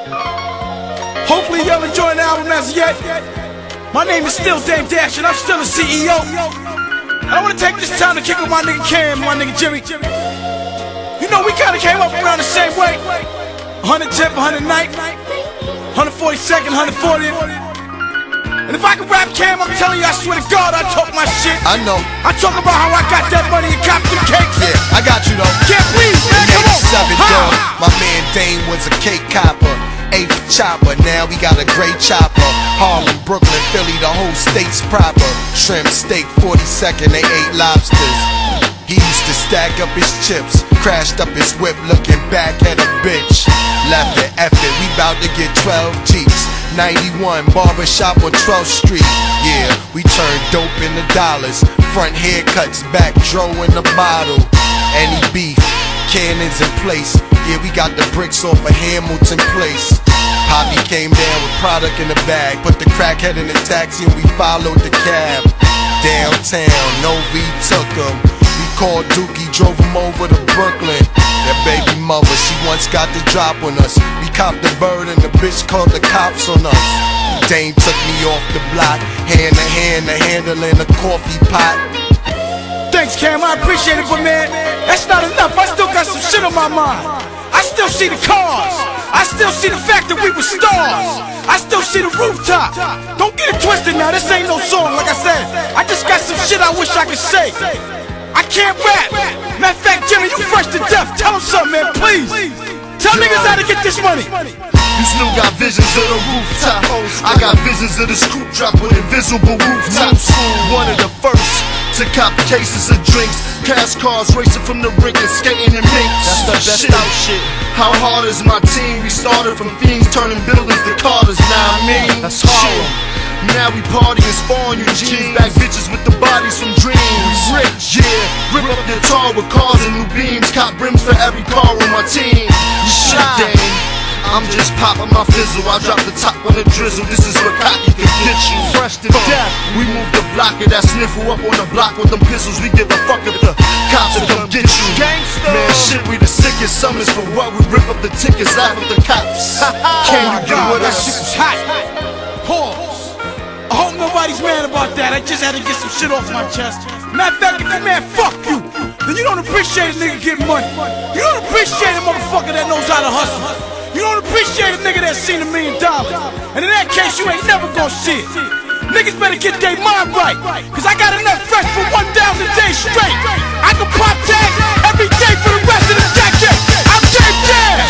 Hopefully y'all enjoying the album as yet. My name is still Dame Dash and I'm still the CEO. I want to take this time to kick with my nigga Cam, my nigga Jimmy. You know we kinda came up around the same way. 110th, 109th, 142nd, 140th. And if I could rap Cam, I'm telling you, I swear to God, I talk my shit. I know. I talk about how I got that money and copped them cakes. Yeah, I got you though. Can't breathe, man, come on. My man Dame was a cake copper, 8th chopper, now we got a great chopper. Harlem, Brooklyn, Philly, the whole state's proper. Shrimp, steak, 42nd, they ate lobsters. He used to stack up his chips, crashed up his whip, looking back at a bitch. Left it, F it, we bout to get 12 Jeeps. 91, barbershop on 12th Street. Yeah, we turned dope into dollars. Front haircuts, back dro in the bottle. Any beef, cannons in place. Yeah, we got the bricks off of Hamilton Place. Poppy came down with product in the bag, put the crackhead in the taxi and we followed the cab. Downtown, no V took him. We called Dookie, drove him over to Brooklyn. That baby mother, she once got the drop on us. We copped the bird and the bitch called the cops on us. Dame took me off the block, hand to hand, the handling a coffee pot. Thanks, Cam, I appreciate it, but man, that's not enough. I still got some shit on my mind. I still see the cars. I still see the fact that we were stars. I still see the rooftop. Don't get it twisted now, this ain't no song, like I said. I just got some shit I wish I could say. I can't rap. Matter of fact, Jimmy, you fresh to death. Tell him something, man, please. Tell niggas how to get this money. You still got visions of the rooftop. I got visions of the scoop drop with invisible rooftops. One of the first to cop cases of drinks. Cash cars racing from the rink and skating in minks. That's the best out shit. How hard is my team? We started from fiends turning buildings to Carters. Now I mean, that's hard. Now we party and spawn Eugene's back bitches with the bodies from dreams. Rich, yeah, rip up your tar with cars and new beams. Cop brims for every car on my team. Shit, Dame, I'm just popping my fizzle. I drop the top on the drizzle. This is what cocky can get you. Fresh to death. We move the block of that sniffle up on the block with them pistols. We give a fuck if the cops will come get you. Man, shit, we the sickest summons for what? We rip up the tickets, laugh at the cops. Can you get what I shit was hot. Pause. I hope nobody's mad about that. I just had to get some shit off my chest. Matter of fact, if you mad, fuck you. Then you don't appreciate a nigga getting money. You don't appreciate a motherfucker that knows how to hustle. You don't appreciate a nigga that's seen $1 million. And in that case, you ain't never gonna see it. Niggas better get their mind right, cause I got enough fresh for 1,000 days straight. I can pop tags every day for the rest of the decade. I'm Dame Dash.